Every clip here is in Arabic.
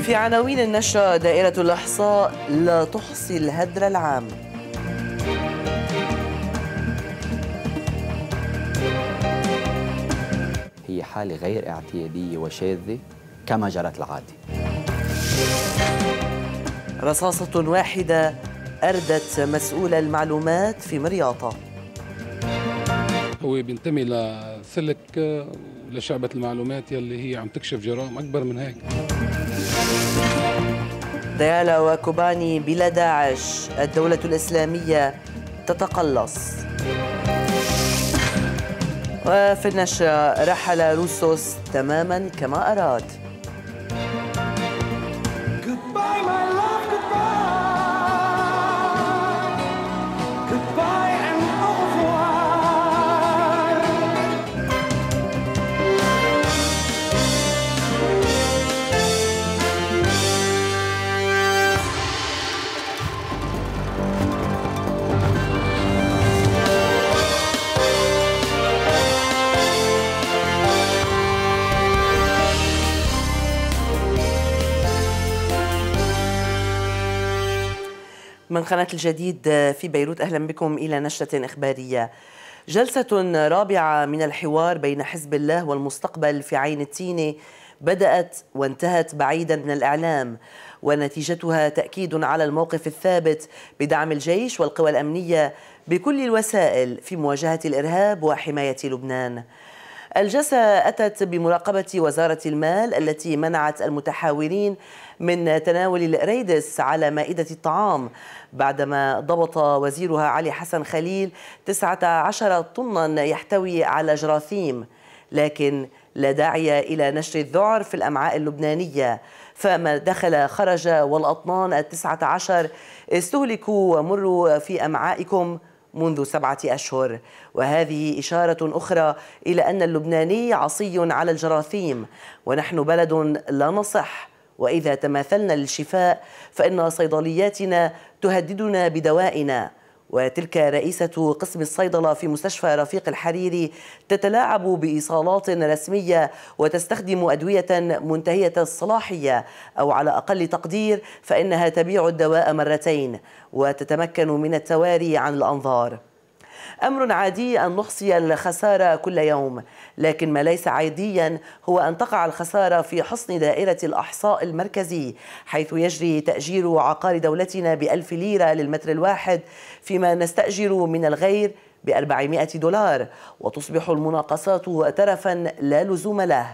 في عناوين النشرة: دائرة الإحصاء لا تحصي الهدر العام. هي حالة غير اعتيادية وشاذة كما جرت العادة. رصاصة واحدة أردت مسؤول المعلومات في مرياطة. هو بينتمي لسلك لشعبة المعلومات يلي هي عم تكشف جرائم أكبر من هيك. ديالا وكوباني بلا داعش، الدولة الإسلامية تتقلص. وفي النشرة: رحل روسوس تماما كما أراد. من قناة الجديد في بيروت، أهلا بكم إلى نشرة إخبارية. جلسة رابعة من الحوار بين حزب الله والمستقبل في عين التينة بدأت وانتهت بعيدا من الإعلام، ونتيجتها تأكيد على الموقف الثابت بدعم الجيش والقوى الأمنية بكل الوسائل في مواجهة الإرهاب وحماية لبنان. الجلسة أتت بمراقبة وزارة المال التي منعت المتحاورين من تناول الريدس على مائدة الطعام بعدما ضبط وزيرها علي حسن خليل 19 طنا يحتوي على جراثيم، لكن لا داعي إلى نشر الذعر في الأمعاء اللبنانية، فما دخل خرج والأطنان 19 استهلكوا ومروا في أمعائكم منذ 7 أشهر. وهذه إشارة أخرى إلى أن اللبناني عصي على الجراثيم، ونحن بلد لا نصح، وإذا تماثلنا للشفاء فإن صيدلياتنا تهددنا بدوائنا. وتلك رئيسة قسم الصيدلة في مستشفى رفيق الحريري تتلاعب بإيصالات رسمية وتستخدم أدوية منتهية الصلاحية، أو على أقل تقدير فإنها تبيع الدواء مرتين وتتمكن من التواري عن الأنظار. أمر عادي أن نحصي الخسارة كل يوم، لكن ما ليس عاديا هو أن تقع الخسارة في حصن دائرة الأحصاء المركزي، حيث يجري تأجير عقار دولتنا ب1000 ليرة للمتر الواحد، فيما نستأجر من الغير ب400 $، وتصبح المناقصات ترفا لا لزوم له.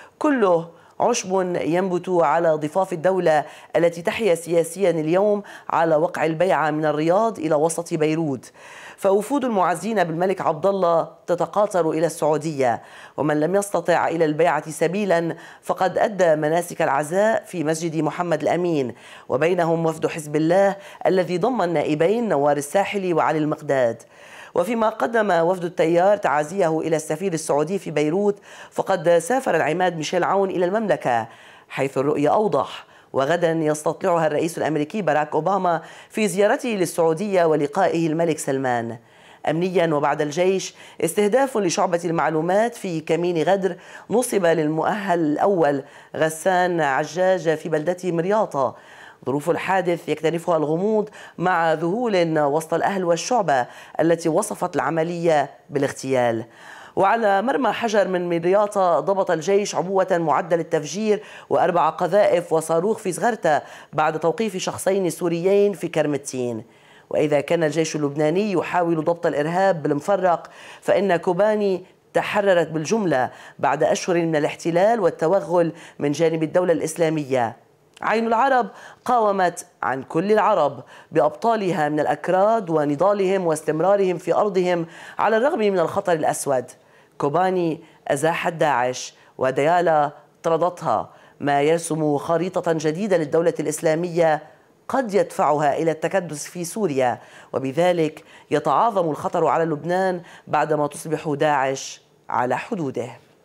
كله عشب ينبت على ضفاف الدولة التي تحيا سياسيا اليوم على وقع البيعة من الرياض إلى وسط بيروت. فوفود المعزين بالملك عبد الله تتقاطر إلى السعودية، ومن لم يستطع إلى البيعة سبيلا فقد أدى مناسك العزاء في مسجد محمد الأمين، وبينهم وفد حزب الله الذي ضم النائبين نوار الساحلي وعلي المقداد. وفيما قدم وفد التيار تعازيه إلى السفير السعودي في بيروت، فقد سافر العماد ميشيل عون إلى المملكة، حيث الرؤية أوضح، وغدا يستطلعها الرئيس الأمريكي باراك أوباما في زيارته للسعودية ولقائه الملك سلمان. أمنيا وبعد الجيش: استهداف لشعبة المعلومات في كمين غدر نصب للمؤهل الأول غسان عجاج في بلدته مرياطة. ظروف الحادث يكتنفها الغموض مع ذهول وسط الأهل والشعبة التي وصفت العملية بالاغتيال. وعلى مرمى حجر من مرياطة ضبط الجيش عبوة معدة للتفجير و4 قذائف وصاروخ في صغرتة بعد توقيف شخصين سوريين في كرم التين. وإذا كان الجيش اللبناني يحاول ضبط الإرهاب بالمفرق، فإن كوباني تحررت بالجملة بعد أشهر من الاحتلال والتوغل من جانب الدولة الإسلامية. عين العرب قاومت عن كل العرب بأبطالها من الأكراد ونضالهم واستمرارهم في أرضهم على الرغم من الخطر الأسود. كوباني أزاحت داعش، وديالا طردتها، ما يرسم خريطة جديدة للدولة الإسلامية قد يدفعها إلى التكدس في سوريا، وبذلك يتعاظم الخطر على لبنان بعدما تصبح داعش على حدوده.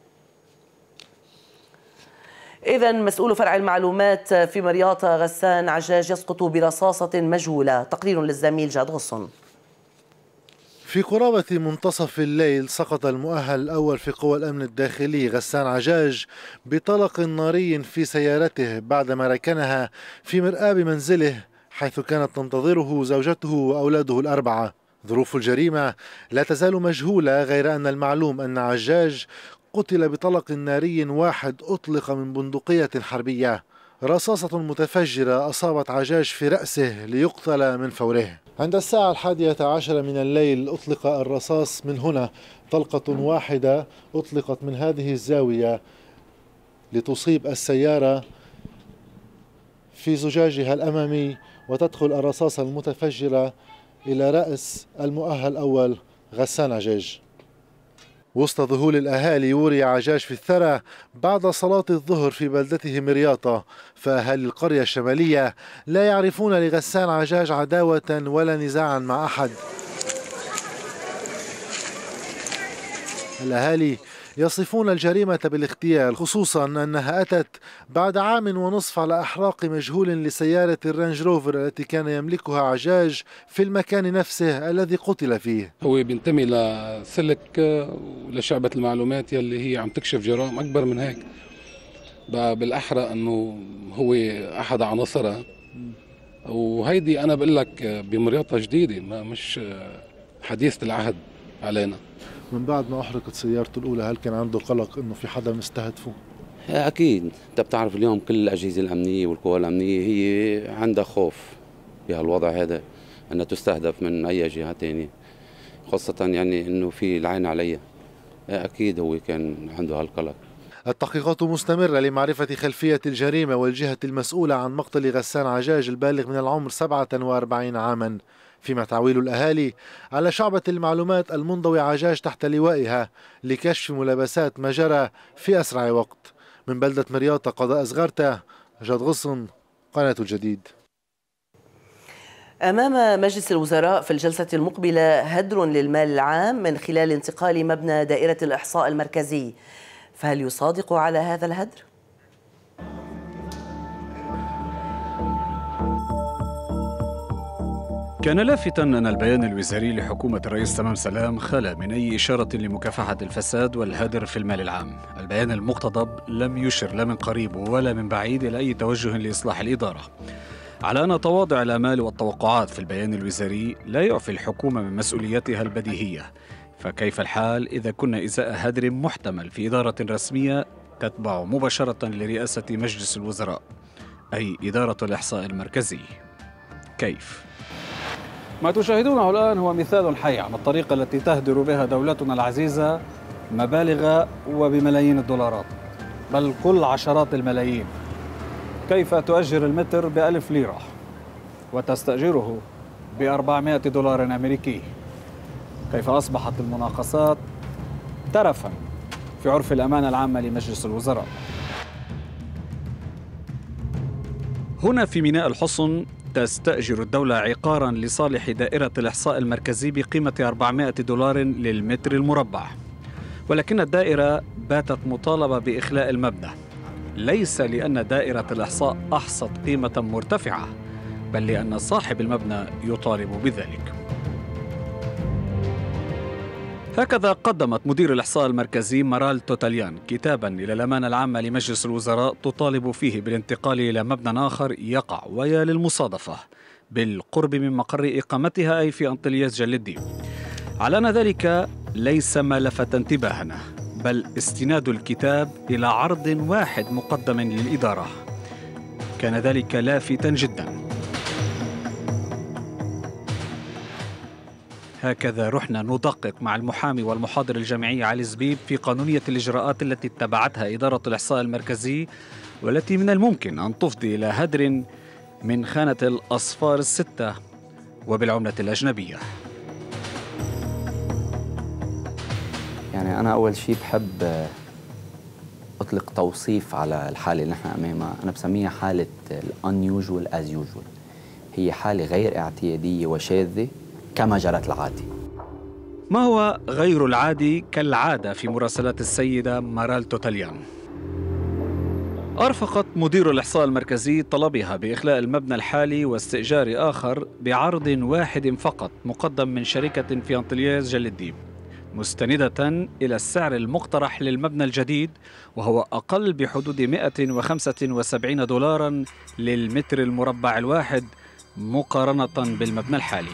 إذن مسؤول فرع المعلومات في مرياطة غسان عجاج يسقط برصاصة مجهولة. تقرير للزميل جاد غصن. في قرابة منتصف الليل سقط المؤهل الأول في قوى الأمن الداخلي غسان عجاج بطلق ناري في سيارته بعدما ركنها في مرآب منزله حيث كانت تنتظره زوجته وأولاده الأربعة. ظروف الجريمة لا تزال مجهولة، غير أن المعلوم أن عجاج قتل بطلق ناري واحد أطلق من بندقية حربية. رصاصة متفجرة أصابت عجاج في رأسه ليقتل من فوره. عند الساعة 11 من الليل أطلق الرصاص من هنا، طلقة واحدة أطلقت من هذه الزاوية لتصيب السيارة في زجاجها الأمامي، وتدخل الرصاصة المتفجرة إلى رأس المؤهل الأول غسان عجاج. وسط ذهول الأهالي يوري عجاج في الثرى بعد صلاة الظهر في بلدته مرياطة، فأهالي القرية الشمالية لا يعرفون لغسان عجاج عداوة ولا نزاعا مع أحد. الأهالي يصفون الجريمة بالاغتيال، خصوصا أنها أتت بعد عام ونصف على إحراق مجهول لسيارة الرانج روفر التي كان يملكها عجاج في المكان نفسه الذي قتل فيه. هو بينتمي لسلك ولشعبة المعلومات يلي هي عم تكشف جرائم أكبر من هيك. بالأحرى أنه هو أحد عناصرها، وهيدي أنا بقول لك بمرياطة جديدة مش حديثة العهد علينا. من بعد ما أحرقت سيارته الأولى هل كان عنده قلق إنه في حدا مستهدفه؟ أكيد، أنت بتعرف اليوم كل الأجهزة الأمنية والقوى الأمنية هي عندها خوف بهالوضع هذا أنها تستهدف من أي جهة تانية، خاصة يعني إنه في العين عليها. أكيد هو كان عنده هالقلق. التحقيقات مستمرة لمعرفة خلفية الجريمة والجهة المسؤولة عن مقتل غسان عجاج البالغ من العمر 47 عاما، فيما تعويل الأهالي على شعبة المعلومات المنضوي عجاج تحت لوائها لكشف ملابسات ما جرى في أسرع وقت. من بلدة مرياطة قضاء زغارته، جاد غصن، قناة الجديد. أمام مجلس الوزراء في الجلسة المقبلة هدر للمال العام من خلال انتقال مبنى دائرة الإحصاء المركزي، فهل يصادق على هذا الهدر؟ كان لافتا أن البيان الوزاري لحكومة الرئيس تمام سلام خلا من أي إشارة لمكافحة الفساد والهدر في المال العام. البيان المقتضب لم يشر لا من قريب ولا من بعيد إلى أي توجه لإصلاح الإدارة، على أن تواضع الآمال والتوقعات في البيان الوزاري لا يعفي الحكومة من مسؤولياتها البديهية. فكيف الحال إذا كنا إزاء هدر محتمل في إدارة رسمية تتبع مباشرة لرئاسة مجلس الوزراء، أي إدارة الإحصاء المركزي؟ كيف؟ ما تشاهدونه الآن هو مثال حي عن الطريقة التي تهدر بها دولتنا العزيزة مبالغ وبملايين الدولارات، بل كل عشرات الملايين. كيف تؤجر المتر ب1000 ليرة وتستأجره ب400 دولار أمريكي؟ كيف أصبحت المناقصات ترفا في عرف الأمانة العامة لمجلس الوزراء؟ هنا في ميناء الحصن تستأجر الدولة عقاراً لصالح دائرة الإحصاء المركزي بقيمة 400 دولار للمتر المربع، ولكن الدائرة باتت مطالبة بإخلاء المبنى، ليس لأن دائرة الإحصاء أحصت قيمة مرتفعة، بل لأن صاحب المبنى يطالب بذلك. هكذا قدمت مدير الإحصاء المركزي مارال توتاليان كتاباً إلى الأمانة العامة لمجلس الوزراء تطالب فيه بالانتقال إلى مبنى آخر يقع، ويا للمصادفة، بالقرب من مقر إقامتها أي في أنطلياس جلدي. على أن ذلك ليس ما لفت انتباهنا، بل استناد الكتاب إلى عرض واحد مقدم للإدارة. كان ذلك لافتاً جداً. هكذا رحنا ندقق مع المحامي والمحاضر الجامعي علي زبيب في قانونية الإجراءات التي اتبعتها إدارة الإحصاء المركزي، والتي من الممكن أن تفضي إلى هدر من خانة الأصفار الستة وبالعملة الأجنبية. يعني أنا أول شيء بحب أطلق توصيف على الحالة اللي نحن أمامها، أنا بسميها حالة unusual as usual. هي حالة غير اعتيادية وشاذة كما جرت العادة. ما هو غير العادي كالعادة في مراسلات السيدة مارال توتاليان؟ أرفقت مدير الإحصاء المركزي طلبها بإخلاء المبنى الحالي واستئجار آخر بعرض واحد فقط مقدم من شركة في أنطلياز جل الديب، مستندة إلى السعر المقترح للمبنى الجديد، وهو أقل بحدود 175 دولارا للمتر المربع الواحد مقارنة بالمبنى الحالي.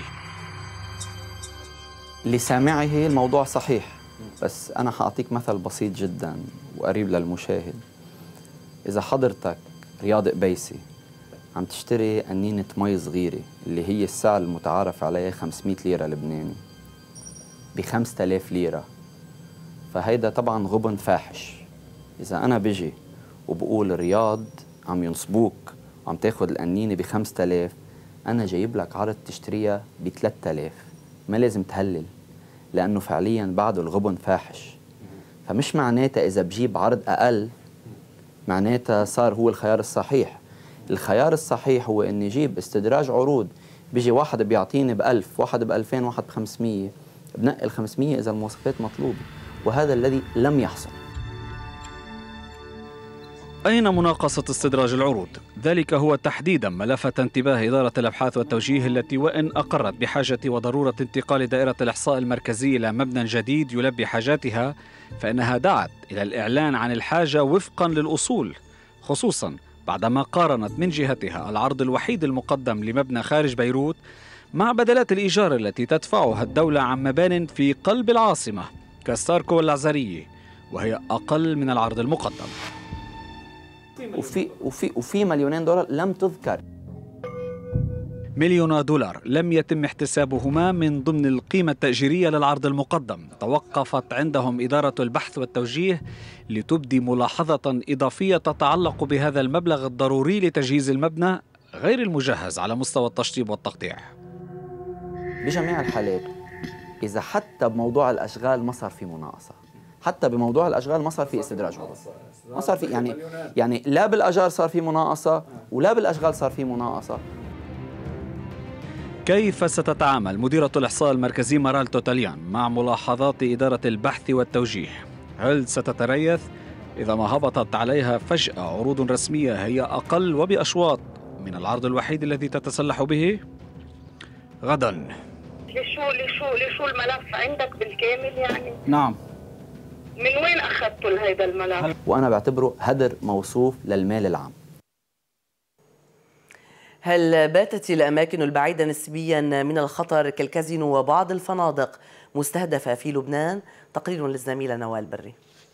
لسامعه الموضوع صحيح، بس أنا حأعطيك مثل بسيط جدا وقريب للمشاهد. إذا حضرتك رياض قبيسي عم تشتري قنينة مي صغيرة اللي هي السعر المتعارف عليه 500 ليرة لبناني ب5000 ليرة، فهيدا طبعا غبن فاحش. إذا أنا بجي وبقول رياض عم ينصبوك وعم تاخد القنينة ب5000، أنا جايب لك عرض تشتريها ب3000، ما لازم تهلل لأنه فعليا بعده الغبن فاحش. فمش معناتها إذا بجيب عرض أقل معناتها صار هو الخيار الصحيح. الخيار الصحيح هو إني جيب استدراج عروض، بيجي واحد بيعطيني ب1000، واحد ب2000، واحد ب500، بنقي ال500 إذا المواصفات مطلوبة، وهذا الذي لم يحصل. أين مناقصة استدراج العروض؟ ذلك هو تحديدا ما لفت انتباه إدارة الأبحاث والتوجيه، التي وإن أقرت بحاجة وضرورة انتقال دائرة الإحصاء المركزي إلى مبنى جديد يلبي حاجاتها، فإنها دعت إلى الإعلان عن الحاجة وفقا للأصول، خصوصا بعدما قارنت من جهتها العرض الوحيد المقدم لمبنى خارج بيروت مع بدلات الإيجار التي تدفعها الدولة عن مبان في قلب العاصمة كستاركو والعزارية، وهي أقل من العرض المقدم. وفي مليونين دولار لم تذكر. $1,000,000 لم يتم احتسابهما من ضمن القيمة التأجيرية للعرض المقدم. توقفت عندهم إدارة البحث والتوجيه لتبدي ملاحظة إضافية تتعلق بهذا المبلغ الضروري لتجهيز المبنى غير المجهز على مستوى التشطيب والتقطيع. بجميع الحالات إذا حتى بموضوع الأشغال ما صار في مناقصة، حتى بموضوع الأشغال ما صار في استدراج عروض، ما صار في يعني لا بالأجار صار في مناقصة ولا بالأشغال صار في مناقصة. كيف ستتعامل مديرة الإحصاء المركزي مارال توتاليان مع ملاحظات إدارة البحث والتوجيه؟ هل ستتريث إذا ما هبطت عليها فجأة عروض رسمية هي أقل وبأشواط من العرض الوحيد الذي تتسلح به؟ غدا. لشو الملف عندك بالكامل يعني؟ نعم. من وين أخذتوا هذا الملف؟ وأنا بعتبره هدر موصوف للمال العام. هل باتت الأماكن البعيدة نسبيا من الخطر كالكازينو وبعض الفنادق مستهدفة في لبنان؟ تقرير للزميلة نوال بري.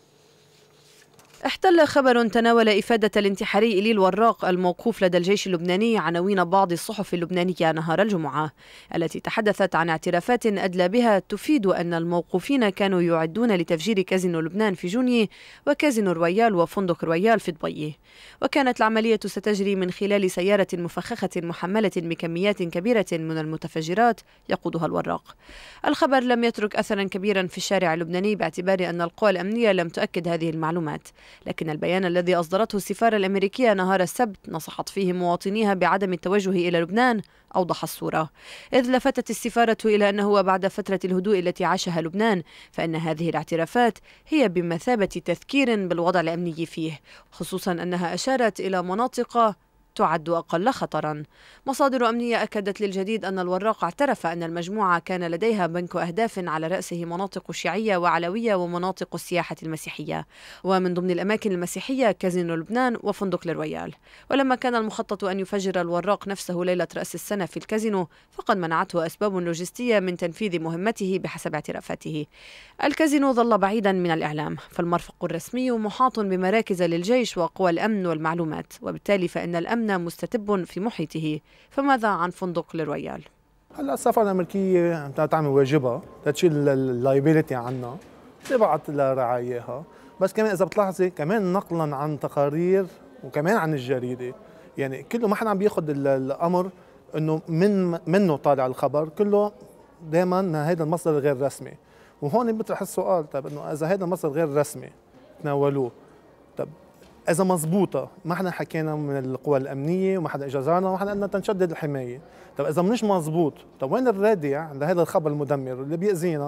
احتل خبر تناول إفادة الانتحاري إليل وراق الموقوف لدى الجيش اللبناني عناوين بعض الصحف اللبنانية نهار الجمعة، التي تحدثت عن اعترافات أدلى بها تفيد أن الموقوفين كانوا يعدون لتفجير كازينو لبنان في جوني وكازينو رويال وفندق رويال في دبي. وكانت العملية ستجري من خلال سيارة مفخخة محملة بكميات كبيرة من المتفجرات يقودها الوراق. الخبر لم يترك أثرا كبيرا في الشارع اللبناني باعتبار أن القوى الأمنية لم تؤكد هذه المعلومات، لكن البيان الذي أصدرته السفارة الأمريكية نهار السبت نصحت فيه مواطنيها بعدم التوجه إلى لبنان أوضح الصورة، إذ لفتت السفارة إلى أنه بعد فترة الهدوء التي عاشها لبنان فإن هذه الاعترافات هي بمثابة تذكير بالوضع الأمني فيه، خصوصا أنها أشارت إلى مناطق تعد أقل خطرا. مصادر أمنية أكدت للجديد أن الوراق اعترف أن المجموعة كان لديها بنك أهداف على رأسه مناطق شيعية وعلوية ومناطق السياحة المسيحية، ومن ضمن الأماكن المسيحية كازينو لبنان وفندق لرويال. ولما كان المخطط أن يفجر الوراق نفسه ليلة رأس السنة في الكازينو فقد منعته أسباب لوجستية من تنفيذ مهمته بحسب اعترافاته. الكازينو ظل بعيدا من الإعلام، فالمرفق الرسمي محاط بمراكز للجيش وقوى الأمن والمعلومات، وبالتالي فإن الأمن مستتب في محيطه. فماذا عن فندق لرويال؟ هلا السفاره الامريكيه تعمل واجبها تشيل اللايبيليتي عنا، تبعت لرعاياها، بس كمان اذا بتلاحظي كمان نقلا عن تقارير وكمان عن الجريده، يعني كله ما حدا عم بياخذ الامر انه منه طالع الخبر، كله دائما هذا المصدر غير رسمي. وهون بيطرح السؤال، طيب انه اذا هذا المصدر غير رسمي تناولوه، طيب إذا مضبوطة ما حدا حكينا من القوى الأمنية وما حدا إجازانا وما حدا قلنا تنشدد الحماية، طب إذا مش مضبوط، طب وين الرادع عند هذا الخبر المدمر اللي بيأذينا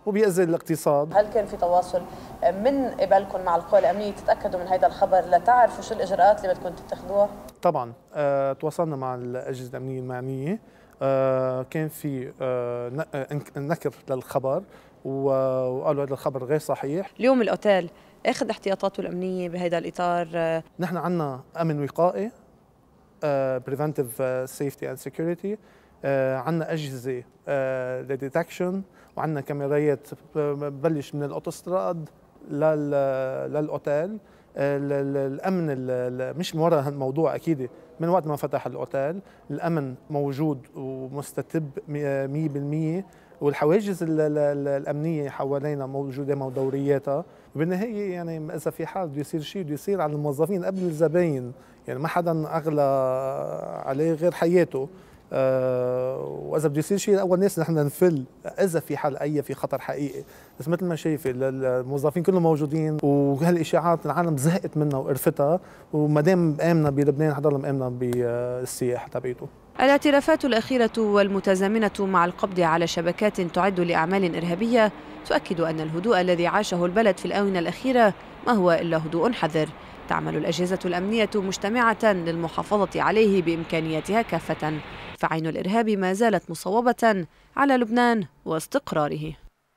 وبيأذي الاقتصاد. هل كان في تواصل من قبلكم مع القوى الأمنية تتأكدوا من هذا الخبر لتعرفوا شو الإجراءات اللي بدكم تتخذوها؟ طبعا تواصلنا مع الأجهزة الأمنية المعنية، كان في نكر للخبر وقالوا هذا الخبر غير صحيح. اليوم الأوتيل اخذ احتياطاته الأمنية بهذا الإطار؟ نحن عندنا أمن وقائي preventive safety and security، عندنا أجهزة لديتكشن، وعندنا كاميرات ببلش من الأوتوستراد للأوتيل. الأمن مش من وراء هالموضوع أكيد، من وقت ما فتح الأوتيل الأمن موجود ومستتب 100%، والحواجز الأمنية حوالينا موجودة مع دورياتها. وبالنهاية يعني إذا في حال بده يصير شيء بده يصير على الموظفين قبل الزباين، يعني ما حدا أغلى عليه غير حياته. واذا بده يصير شيء اول ناس نحن نفل اذا في حال في خطر حقيقي. بس مثل ما شايفه الموظفين كلهم موجودين، وهالاشاعات العالم زهقت منها وقرفتها، وما دام امنا بلبنان حضرنا مامنا بالسياحه تبعيته. الاعترافات الأخيرة والمتزامنة مع القبض على شبكات تعد لأعمال إرهابية تؤكد أن الهدوء الذي عاشه البلد في الآونة الأخيرة ما هو إلا هدوء حذر. تعمل الأجهزة الأمنية مجتمعة للمحافظة عليه بإمكانياتها كافة، فعين الإرهاب ما زالت مصوبة على لبنان واستقراره.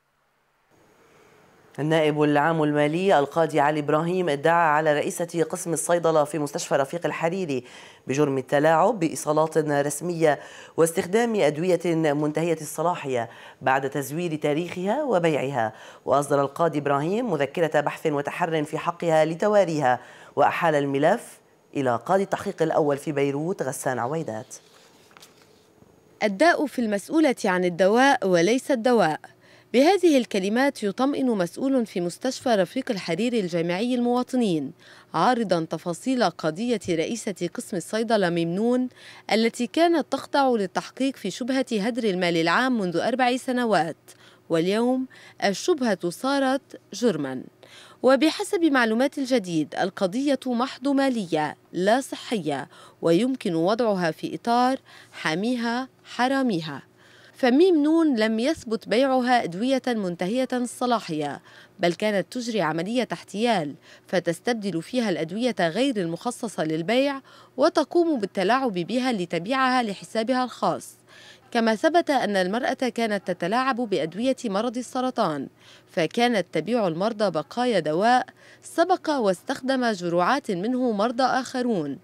النائب العام المالي القاضي علي إبراهيم ادعى على رئيسة قسم الصيدلة في مستشفى رفيق الحريري بجرم التلاعب بإيصالات رسمية واستخدام أدوية منتهية الصلاحية بعد تزوير تاريخها وبيعها. وأصدر القاضي إبراهيم مذكرة بحث وتحر في حقها لتواريها، وأحال الملف إلى قاضي التحقيق الأول في بيروت غسان عويدات. الداء في المسؤولة عن الدواء وليس الدواء. بهذه الكلمات يطمئن مسؤول في مستشفى رفيق الحريري الجامعي المواطنين، عارضا تفاصيل قضية رئيسة قسم الصيدلة ميمنون التي كانت تخضع للتحقيق في شبهة هدر المال العام منذ 4 سنوات، واليوم الشبهة صارت جرما. وبحسب معلومات الجديد القضية محض مالية لا صحية، ويمكن وضعها في إطار حاميها حراميها. فميمنون لم يثبت بيعها أدوية منتهية الصلاحية، بل كانت تجري عملية احتيال فتستبدل فيها الأدوية غير المخصصة للبيع وتقوم بالتلاعب بها لتبيعها لحسابها الخاص. كما ثبت أن المرأة كانت تتلاعب بأدوية مرض السرطان، فكانت تبيع المرضى بقايا دواء سبق واستخدم جرعات منه مرضى آخرون،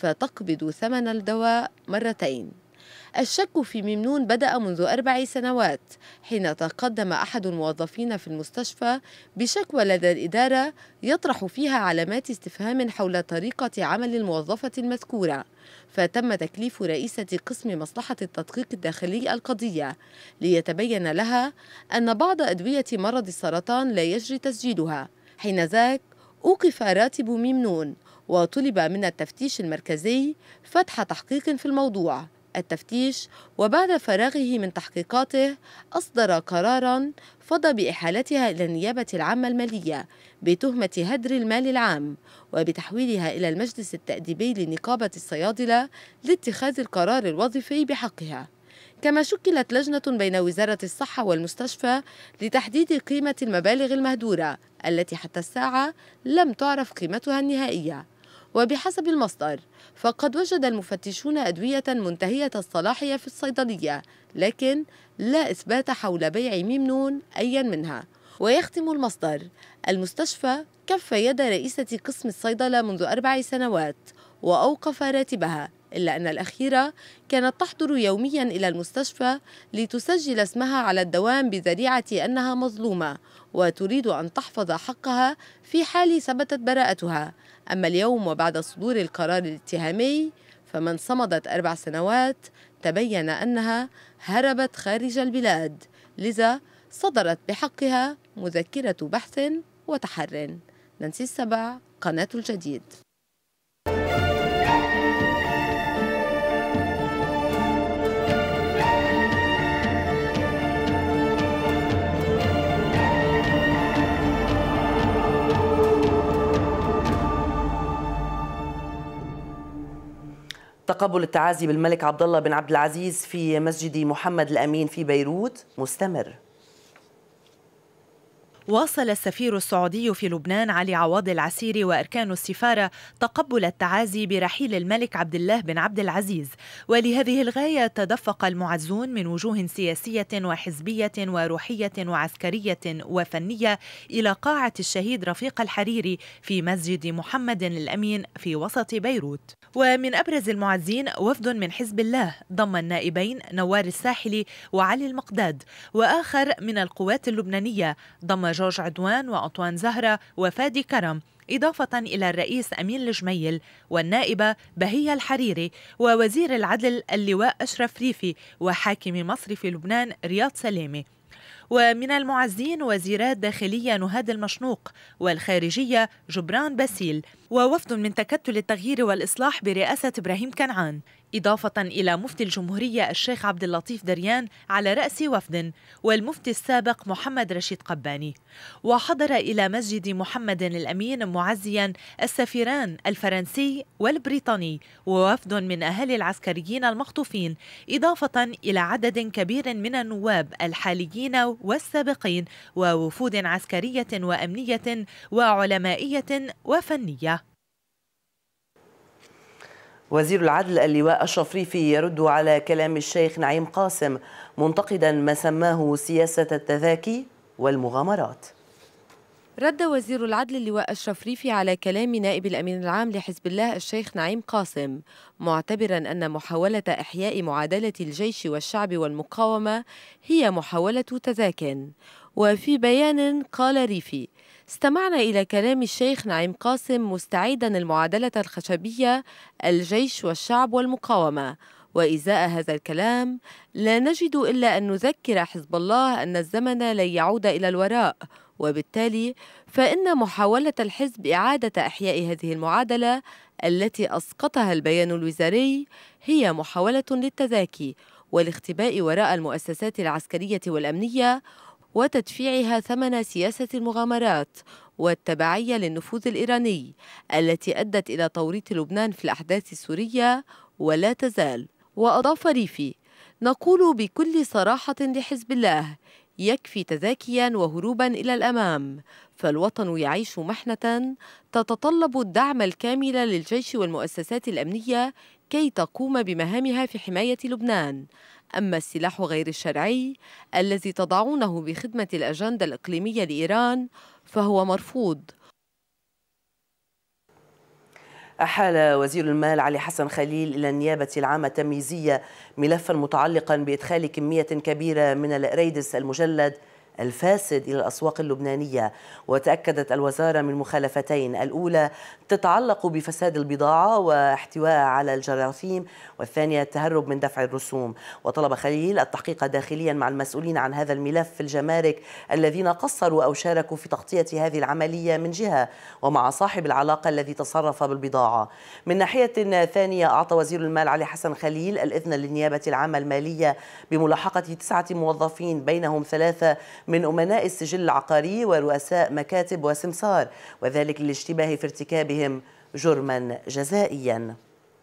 فتقبض ثمن الدواء مرتين. الشك في ميمنون بدأ منذ 4 سنوات حين تقدم أحد الموظفين في المستشفى بشكوى لدى الإدارة يطرح فيها علامات استفهام حول طريقة عمل الموظفة المذكورة، فتم تكليف رئيسة قسم مصلحة التدقيق الداخلي القضية ليتبين لها أن بعض أدوية مرض السرطان لا يجري تسجيلها. حينذاك أوقف راتب ميمنون وطلب من التفتيش المركزي فتح تحقيق في الموضوع. التفتيش وبعد فراغه من تحقيقاته أصدر قراراً فضى بإحالتها إلى النيابة العامة المالية بتهمة هدر المال العام وبتحويلها إلى المجلس التأديبي لنقابة الصيادلة لاتخاذ القرار الوظيفي بحقها. كما شكلت لجنة بين وزارة الصحة والمستشفى لتحديد قيمة المبالغ المهدورة التي حتى الساعة لم تعرف قيمتها النهائية. وبحسب المصدر فقد وجد المفتشون أدوية منتهية الصلاحية في الصيدلية، لكن لا إثبات حول بيع ميمنون أيا منها. ويختم المصدر: المستشفى كف يد رئيسة قسم الصيدلة منذ 4 سنوات وأوقف راتبها، إلا أن الأخيرة كانت تحضر يوميا إلى المستشفى لتسجل اسمها على الدوام بذريعة أنها مظلومة وتريد أن تحفظ حقها في حال ثبتت براءتها. أما اليوم وبعد صدور القرار الاتهامي فمن صمدت 4 سنوات تبين أنها هربت خارج البلاد، لذا صدرت بحقها مذكرة بحث وتحر. نانسي السبع، قناة الجديد. تقبل التعازي بالملك عبد الله بن عبد العزيز في مسجد محمد الأمين في بيروت مستمر. واصل السفير السعودي في لبنان علي عوض العسيري وأركان السفارة تقبل التعازي برحيل الملك عبد الله بن عبد العزيز، ولهذه الغاية تدفق المعزون من وجوه سياسية وحزبية وروحية وعسكرية وفنية إلى قاعة الشهيد رفيق الحريري في مسجد محمد الأمين في وسط بيروت. ومن أبرز المعزين وفد من حزب الله ضم النائبين نوار الساحلي وعلي المقداد، وآخر من القوات اللبنانية ضم جورج عدوان وأطوان زهرة وفادي كرم، إضافة إلى الرئيس أمين الجميل والنائبة بهية الحريري ووزير العدل اللواء أشرف ريفي وحاكم مصر في لبنان رياض سلامي. ومن المعزين وزيرات داخلية نهاد المشنوق والخارجية جبران باسيل، ووفد من تكتل التغيير والإصلاح برئاسة إبراهيم كنعان، إضافة إلى مفتي الجمهورية الشيخ عبد اللطيف دريان على رأس وفد، والمفتي السابق محمد رشيد قباني. وحضر إلى مسجد محمد الأمين معزيا السفيران الفرنسي والبريطاني ووفد من أهالي العسكريين المخطوفين، إضافة إلى عدد كبير من النواب الحاليين والسابقين ووفود عسكرية وأمنية وعلمائية وفنية. وزير العدل اللواء أشرف ريفي يرد على كلام الشيخ نعيم قاسم منتقدا ما سماه سياسة التذاكي والمغامرات. رد وزير العدل اللواء أشرف ريفي على كلام نائب الأمين العام لحزب الله الشيخ نعيم قاسم، معتبرا أن محاولة إحياء معادلة الجيش والشعب والمقاومة هي محاولة تذاك. وفي بيان قال ريفي: استمعنا إلى كلام الشيخ نعيم قاسم مستعيدا المعادلة الخشبية الجيش والشعب والمقاومة، وإزاء هذا الكلام لا نجد إلا أن نذكر حزب الله أن الزمن لن يعود إلى الوراء، وبالتالي فإن محاولة الحزب إعادة إحياء هذه المعادلة التي أسقطها البيان الوزاري هي محاولة للتذاكي والاختباء وراء المؤسسات العسكرية والأمنية وتدفيعها ثمن سياسة المغامرات والتبعية للنفوذ الإيراني التي أدت إلى توريط لبنان في الأحداث السورية ولا تزال. وأضاف ريفي: نقول بكل صراحة لحزب الله: يكفي تذاكيا وهروبا إلى الأمام، فالوطن يعيش محنة تتطلب الدعم الكامل للجيش والمؤسسات الأمنية كي تقوم بمهامها في حماية لبنان. أما السلاح غير الشرعي الذي تضعونه بخدمة الأجندة الإقليمية لإيران فهو مرفوض. أحال وزير المال علي حسن خليل إلى النيابة العامة التمييزية ملفا متعلقا بإدخال كمية كبيرة من الأريدس المجلد الفاسد إلى الأسواق اللبنانية. وتأكدت الوزارة من مخالفتين: الأولى تتعلق بفساد البضاعة واحتوائها على الجراثيم، والثانية التهرب من دفع الرسوم. وطلب خليل التحقيق داخليا مع المسؤولين عن هذا الملف في الجمارك الذين قصروا أو شاركوا في تغطية هذه العملية من جهة، ومع صاحب العلاقة الذي تصرف بالبضاعة. من ناحية ثانية، أعطى وزير المال علي حسن خليل الإذن للنيابة العامة المالية بملاحقة 9 موظفين بينهم 3 من أمناء السجل العقاري ورؤساء مكاتب وسمسار، وذلك للاشتباه في ارتكابهم جرما جزائيا.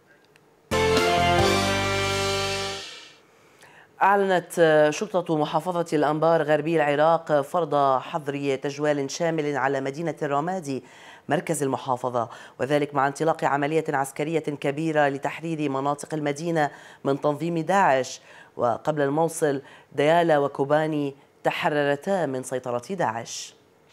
أعلنت شرطة محافظة الأنبار غربي العراق فرض حظر تجوال شامل على مدينة الرمادي مركز المحافظة، وذلك مع انطلاق عملية عسكرية كبيرة لتحرير مناطق المدينة من تنظيم داعش. وقبل الموصل ديالا وكوباني تحررتا من سيطرة داعش.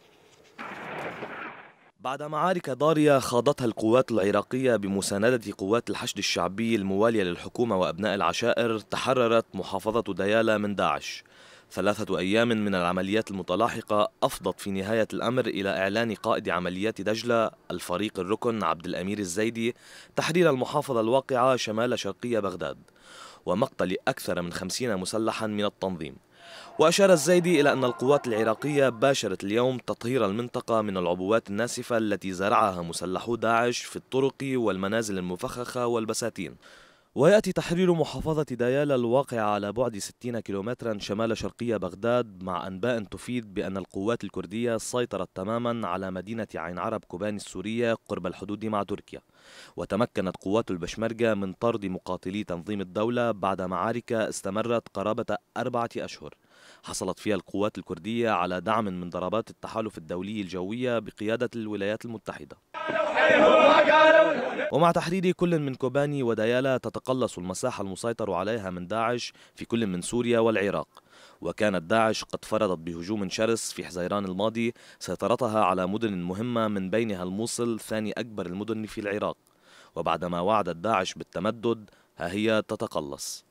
بعد معارك ضارية خاضتها القوات العراقية بمساندة قوات الحشد الشعبي الموالية للحكومة وأبناء العشائر، تحررت محافظة ديالا من داعش. 3 أيام من العمليات المتلاحقة أفضت في نهاية الأمر إلى إعلان قائد عمليات دجلة الفريق الركن عبد الأمير الزيدي تحرير المحافظة الواقعة شمال شرقية بغداد، ومقتل أكثر من 50 مسلحا من التنظيم. وأشار الزيدي إلى أن القوات العراقية باشرت اليوم تطهير المنطقة من العبوات الناسفة التي زرعها مسلحو داعش في الطرق والمنازل المفخخة والبساتين. ويأتي تحرير محافظة ديالا الواقعة على بعد 60 كيلومترا شمال شرقية بغداد مع أنباء تفيد بأن القوات الكردية سيطرت تماما على مدينة عين عرب كوباني السورية قرب الحدود مع تركيا. وتمكنت قوات البشمركة من طرد مقاتلي تنظيم الدولة بعد معارك استمرت قرابة 4 أشهر، حصلت فيها القوات الكردية على دعم من ضربات التحالف الدولي الجوية بقيادة الولايات المتحدة. ومع تحرير كل من كوباني وديالا تتقلص المساحة المسيطر عليها من داعش في كل من سوريا والعراق. وكانت داعش قد فرضت بهجوم شرس في حزيران الماضي سيطرتها على مدن مهمة من بينها الموصل ثاني أكبر المدن في العراق. وبعدما وعدت داعش بالتمدد ها هي تتقلص.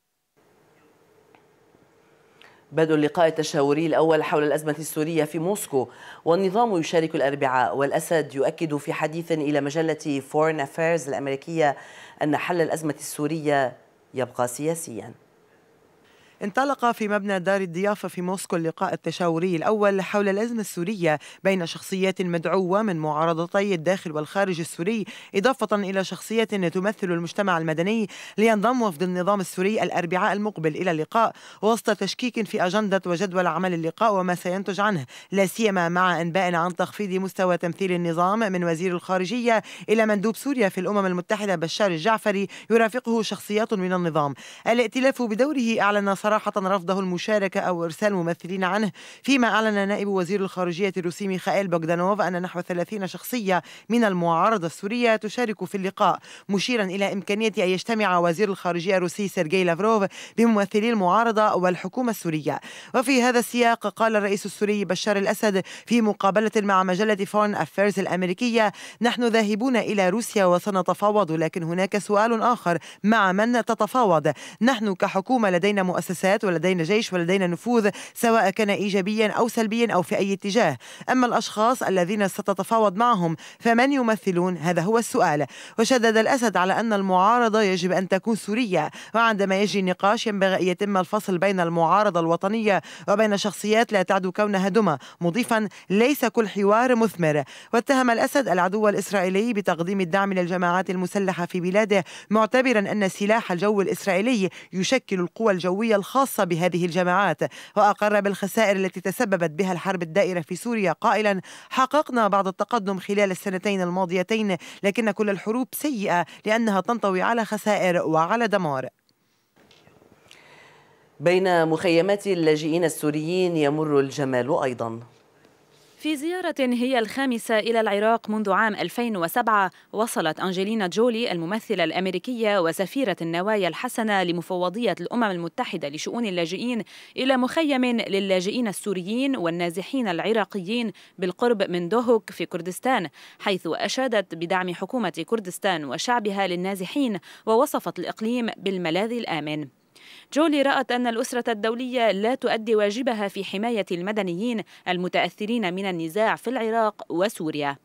بدء اللقاء التشاوري الأول حول الأزمة السورية في موسكو، والنظام يشارك الأربعاء، والأسد يؤكد في حديث إلى مجلة فورن أفيرز الأمريكية أن حل الأزمة السورية يبقى سياسياً. انطلق في مبنى دار الضيافة في موسكو اللقاء التشاوري الأول حول الأزمة السورية بين شخصيات مدعوة من معارضتي الداخل والخارج السوري، إضافة إلى شخصية تمثل المجتمع المدني، لينضم وفد النظام السوري الأربعاء المقبل إلى اللقاء وسط تشكيك في أجندة وجدول عمل اللقاء وما سينتج عنه، لا سيما مع أنباء عن تخفيض مستوى تمثيل النظام من وزير الخارجية إلى مندوب سوريا في الأمم المتحدة بشار الجعفري يرافقه شخصيات من النظام. الائتلاف بدوره أعلن صراحة رفضه المشاركة أو إرسال ممثلين عنه، فيما أعلن نائب وزير الخارجية الروسي ميخائيل بوغدانوف أن نحو 30 شخصية من المعارضة السورية تشارك في اللقاء، مشيرا إلى إمكانية أن يجتمع وزير الخارجية الروسي سيرجي لافروف بممثلي المعارضة والحكومة السورية. وفي هذا السياق قال الرئيس السوري بشار الأسد في مقابلة مع مجلة فورن أفيرز الأمريكية: نحن ذاهبون إلى روسيا وسنتفاوض، لكن هناك سؤال آخر، مع من تتفاوض؟ نحن كحكومة لدينا مؤسسات ولدينا جيش ولدينا نفوذ، سواء كان إيجابيا أو سلبيا أو في أي اتجاه. أما الأشخاص الذين ستتفاوض معهم فمن يمثلون؟ هذا هو السؤال. وشدد الأسد على أن المعارضة يجب أن تكون سورية، وعندما يجري النقاش ينبغي أن يتم الفصل بين المعارضة الوطنية وبين شخصيات لا تعدو كونها دمى، مضيفا: ليس كل حوار مثمر. واتهم الأسد العدو الإسرائيلي بتقديم الدعم للجماعات المسلحة في بلاده، معتبرا أن سلاح الجو الإسرائيلي يشكل القوى الجوية الخاصة بهذه الجماعات، وأقر بالخسائر التي تسببت بها الحرب الدائرة في سوريا، قائلا: حققنا بعض التقدم خلال السنتين الماضيتين، لكن كل الحروب سيئة لأنها تنطوي على خسائر وعلى دمار. بين مخيمات اللاجئين السوريين يمر الجمال أيضا. في زيارة هي الخامسة إلى العراق منذ عام 2007، وصلت أنجلينا جولي الممثلة الأمريكية وسفيرة النوايا الحسنة لمفوضية الأمم المتحدة لشؤون اللاجئين إلى مخيم للاجئين السوريين والنازحين العراقيين بالقرب من دوهوك في كردستان، حيث أشادت بدعم حكومة كردستان وشعبها للنازحين، ووصفت الإقليم بالملاذ الآمن. جولي رأت أن الأسرة الدولية لا تؤدي واجبها في حماية المدنيين المتأثرين من النزاع في العراق وسوريا.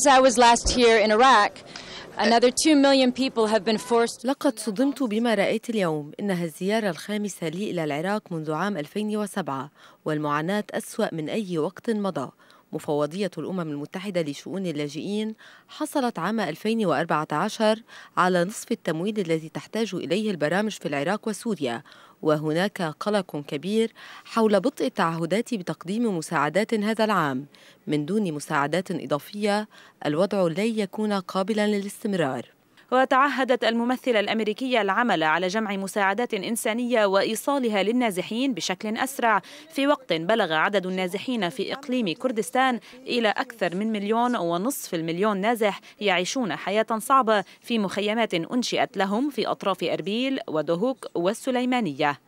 لقد صدمت بما رأيت اليوم. إنها الزيارة الخامسة لي إلى العراق منذ عام 2007، والمعاناة أسوأ من أي وقت مضى. مفوضية الأمم المتحدة لشؤون اللاجئين حصلت عام 2014 على نصف التمويل الذي تحتاج إليه البرامج في العراق وسوريا، وهناك قلق كبير حول بطء التعهدات بتقديم مساعدات هذا العام. من دون مساعدات إضافية الوضع لن يكون قابلا للاستمرار. وتعهدت الممثلة الأمريكية العمل على جمع مساعدات إنسانية وإيصالها للنازحين بشكل أسرع، في وقت بلغ عدد النازحين في إقليم كردستان إلى أكثر من 1.5 مليون نازح يعيشون حياة صعبة في مخيمات أنشئت لهم في أطراف أربيل ودوهوك والسليمانية.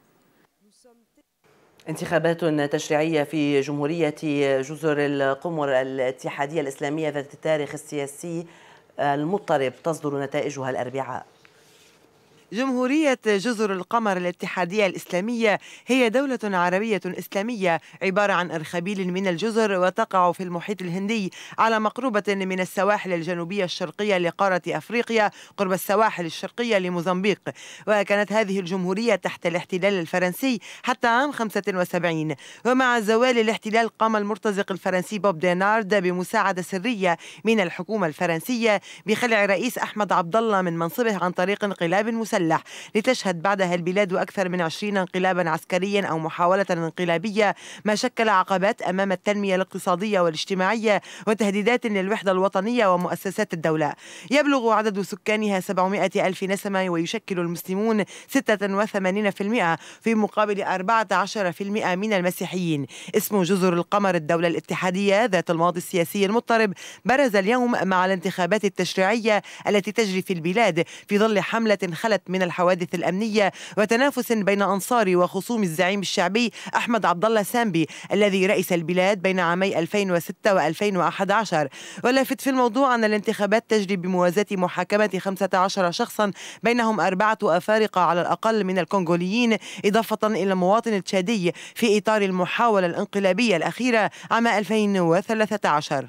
انتخابات تشريعية في جمهورية جزر القمر الاتحادية الإسلامية ذات التاريخ السياسي المضطرب تصدر نتائجها الأربعاء. جمهورية جزر القمر الاتحادية الإسلامية هي دولة عربية إسلامية عبارة عن أرخبيل من الجزر، وتقع في المحيط الهندي على مقربة من السواحل الجنوبية الشرقية لقارة أفريقيا قرب السواحل الشرقية لموزمبيق. وكانت هذه الجمهورية تحت الاحتلال الفرنسي حتى عام 75، ومع زوال الاحتلال قام المرتزق الفرنسي بوب دينارد بمساعدة سرية من الحكومة الفرنسية بخلع رئيس أحمد عبد الله من منصبه عن طريق انقلاب مسلح. المسلح، لتشهد بعدها البلاد أكثر من 20 انقلابا عسكريا أو محاولة انقلابية، ما شكل عقبات أمام التنمية الاقتصادية والاجتماعية وتهديدات للوحدة الوطنية ومؤسسات الدولة. يبلغ عدد سكانها 700 ألف نسمة، ويشكل المسلمون 86% في مقابل 14% من المسيحيين. اسم جزر القمر الدولة الاتحادية ذات الماضي السياسي المضطرب برز اليوم مع الانتخابات التشريعية التي تجري في البلاد في ظل حملة خلت من الحوادث الأمنية وتنافس بين أنصار وخصوم الزعيم الشعبي أحمد عبد الله سامبي الذي رئيس البلاد بين عامي 2006 و2011. ولافت في الموضوع أن الانتخابات تجري بموازاة محاكمة 15 شخصا بينهم 4 أفارقة على الأقل من الكونغوليين، إضافة إلى المواطن التشادي في إطار المحاولة الانقلابية الأخيرة عام 2013.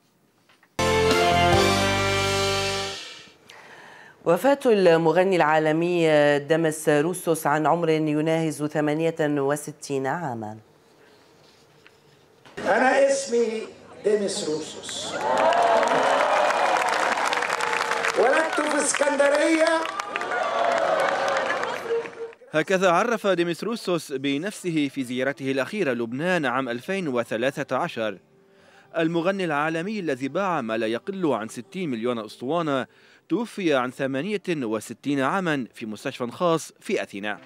وفاة المغني العالمي ديميس روسوس عن عمر يناهز 68 عاما. أنا اسمي ديميس روسوس، ولدت في اسكندرية. هكذا عرف ديميس روسوس بنفسه في زيارته الأخيرة لبنان عام 2013. المغني العالمي الذي باع ما لا يقل عن 60 مليون أسطوانة توفي عن 68 عاما في مستشفى خاص في أثينا.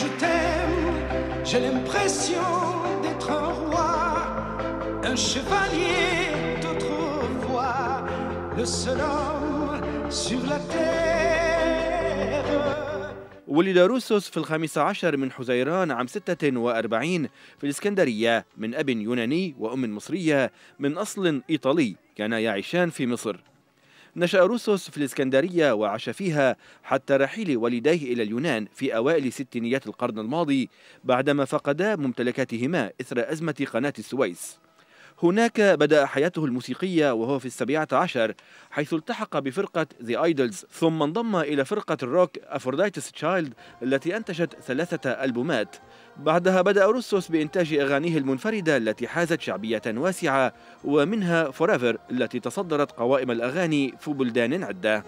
ولد روسوس في 15 من حزيران عام 46 في الإسكندرية من أب يوناني وأم مصرية من أصل إيطالي كانا يعيشان في مصر. نشأ روسوس في الإسكندرية وعاش فيها حتى رحيل والديه إلى اليونان في أوائل ستينيات القرن الماضي بعدما فقدا ممتلكاتهما إثر أزمة قناة السويس. هناك بدأ حياته الموسيقية وهو في 17 حيث التحق بفرقة The Idols، ثم انضم إلى فرقة الروك أفروديتس تشايلد التي أنتجت 3 ألبومات. بعدها بدأ روسوس بإنتاج أغانيه المنفردة التي حازت شعبية واسعة، ومنها Forever التي تصدرت قوائم الأغاني في بلدان عدة.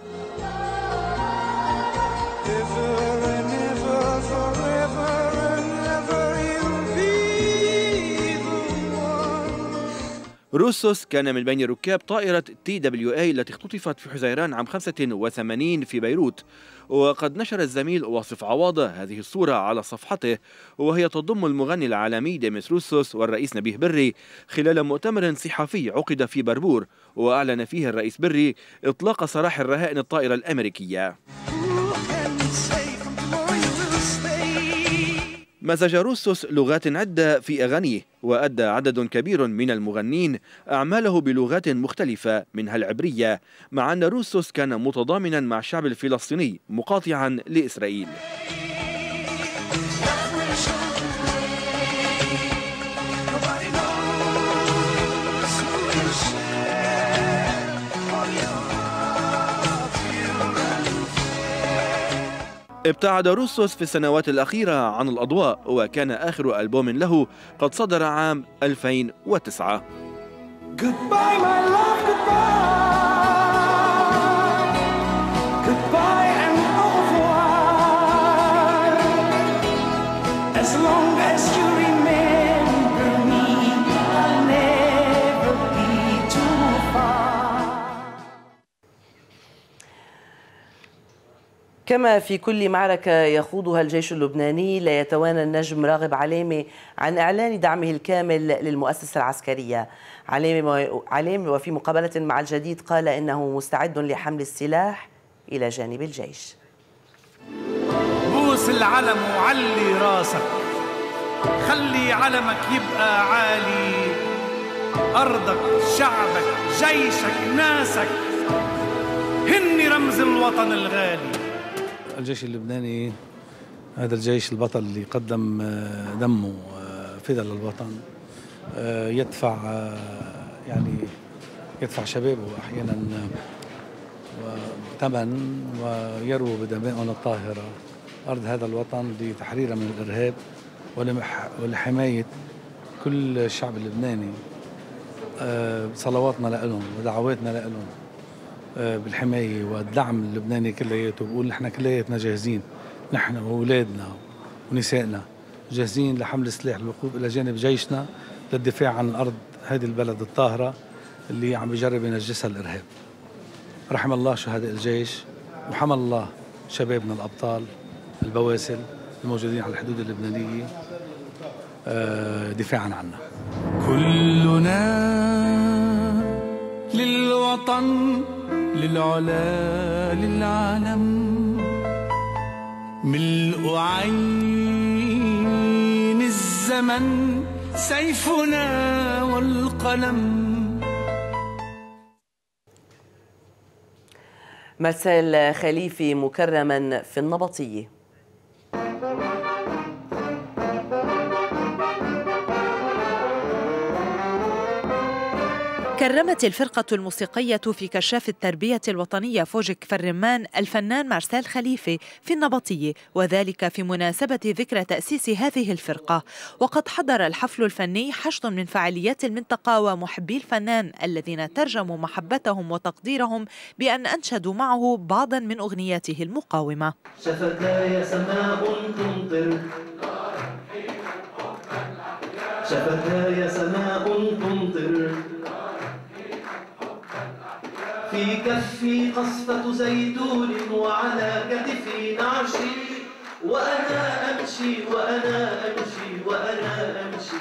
روسوس كان من بين ركاب طائرة TWA التي اختطفت في حزيران عام 85 في بيروت، وقد نشر الزميل واصف عواضة هذه الصورة على صفحته وهي تضم المغني العالمي ديميس روسوس والرئيس نبيه بري خلال مؤتمر صحفي عقد في بربور، وأعلن فيه الرئيس بري إطلاق سراح الرهائن الطائرة الأمريكية. مزج روسوس لغات عدة في أغانيه، وأدى عدد كبير من المغنين أعماله بلغات مختلفة منها العبرية، مع أن روسوس كان متضامنا مع الشعب الفلسطيني مقاطعا لإسرائيل. ابتعد روسوس في السنوات الأخيرة عن الأضواء، وكان آخر ألبوم له قد صدر عام 2009. كما في كل معركة يخوضها الجيش اللبناني لا يتوانى النجم راغب علامة عن إعلان دعمه الكامل للمؤسسة العسكرية. علامة وفي مقابلة مع الجديد قال إنه مستعد لحمل السلاح إلى جانب الجيش. بوس العلم وعلي راسك، خلي علمك يبقى عالي، أرضك شعبك جيشك ناسك هن رمز الوطن الغالي. الجيش اللبناني هذا الجيش البطل اللي قدم دمه فدا للوطن، يدفع شبابه أحيانا ثمن ويروي بدمائنا الطاهرة أرض هذا الوطن لتحريره من الإرهاب ولحماية كل الشعب اللبناني. صلواتنا لهم ودعواتنا لهم، بالحماية والدعم اللبناني كلياته. بقول نحن كلياتنا جاهزين، نحن وأولادنا ونسائنا جاهزين لحمل السلاح الوقوف إلى جانب جيشنا للدفاع عن الأرض هذه البلد الطاهرة اللي عم بيجرب ينجسها الإرهاب. رحم الله شهداء الجيش وحمل الله شبابنا الأبطال البواسل الموجودين على الحدود اللبنانية دفاعا عنا. كلنا للوطن للعلا للعالم، ملء عين الزمن سيفنا والقلم. مرسال خليفي مكرما في النبطية. كرمت الفرقة الموسيقية في كشاف التربية الوطنية فوجك فرمان الفنان مرسال خليفي في النبطية، وذلك في مناسبة ذكرى تأسيس هذه الفرقة. وقد حضر الحفل الفني حشد من فعاليات المنطقة ومحبي الفنان الذين ترجموا محبتهم وتقديرهم بأن أنشدوا معه بعضا من أغنياته المقاومة. شفتاي سماء تمطر، شفتاي سماء تمطر، في كفي قصفة زيتون وعلى كتفي نعشي، وأنا أمشي وأنا أمشي وأنا أمشي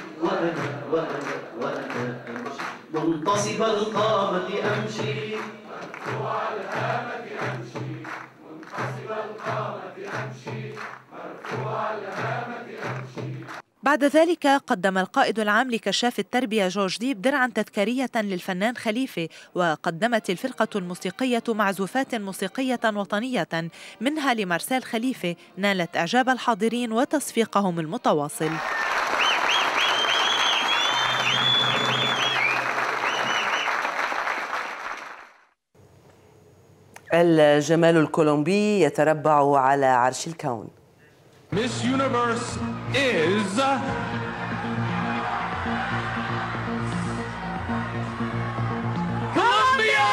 وأنا أمشي منتصب القامة أمشي، مرفوع الهامة أمشي، منتصب القامة أمشي، مرفوع الهامة أمشي. بعد ذلك قدم القائد العام لكشاف التربية جورج ديب درعا تذكارية للفنان خليفي، وقدمت الفرقة الموسيقية معزوفات موسيقية وطنية منها لمرسال خليفي نالت إعجاب الحاضرين وتصفيقهم المتواصل. الجمال الكولومبي يتربع على عرش الكون. Miss Universe is Colombia!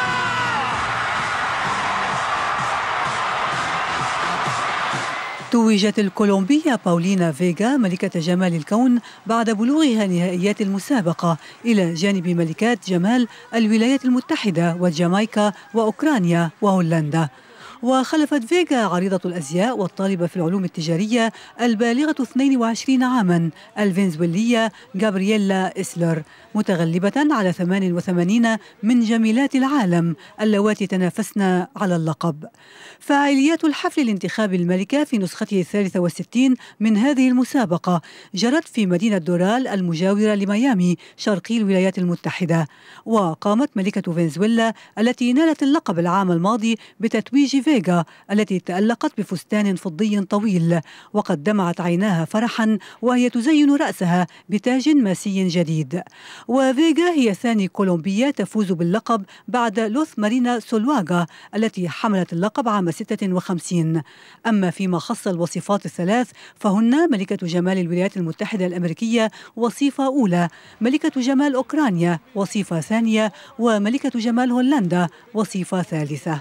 توجت الكولومبية باولينا فيغا ملكة جمال الكون بعد بلوغها نهائيات المسابقة إلى جانب ملكات جمال الولايات المتحدة وجامايكا وأوكرانيا وهولندا. وخلفت فيغا عريضة الأزياء والطالبة في العلوم التجارية البالغة 22 عاماً الفنزويلية غابرييلا إسلر، متغلبة على 88 من جميلات العالم اللواتي تنافسن على اللقب. فعاليات الحفل لانتخاب الملكة في نسخته 63 من هذه المسابقة جرت في مدينة دورال المجاورة لميامي شرقي الولايات المتحدة. وقامت ملكة فنزويلا التي نالت اللقب العام الماضي بتتويج فيغا التي تألقت بفستان فضي طويل، وقد دمعت عيناها فرحا وهي تزين رأسها بتاج ماسي جديد. وفيغا هي ثاني كولومبية تفوز باللقب بعد لوث مارينا سولواغا التي حملت اللقب عام 56. أما فيما خص الوصفات الثلاث فهن ملكة جمال الولايات المتحدة الأمريكية وصيفة أولى، ملكة جمال أوكرانيا وصيفة ثانية، وملكة جمال هولندا وصيفة ثالثة.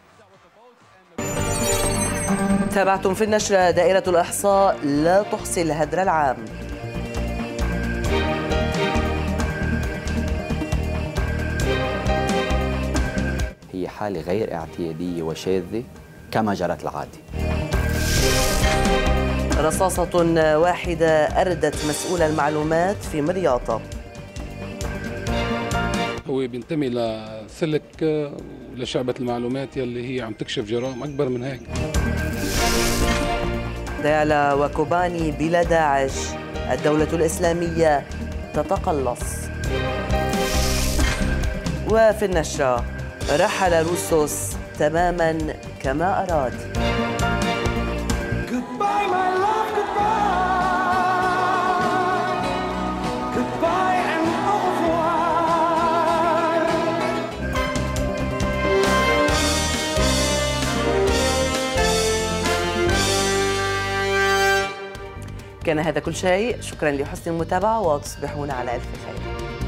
تابعتم في النشرة دائرة الإحصاء لا تحصي الهدر العام. هي حالة غير اعتيادية وشاذة كما جرت العادة. رصاصة واحدة أردت مسؤول المعلومات في مرياطة. هو بينتمي لسلك ولشعبة المعلومات يلي هي عم تكشف جرائم أكبر من هيك. ديالا وكوباني بلا داعش، الدولة الإسلامية تتقلص. وفي النشرة رحل روسوس تماما كما أراد. Goodbye my love, goodbye. Goodbye and au revoir. كان هذا كل شيء، شكرا لحسن المتابعة وتصبحون على ألف خير.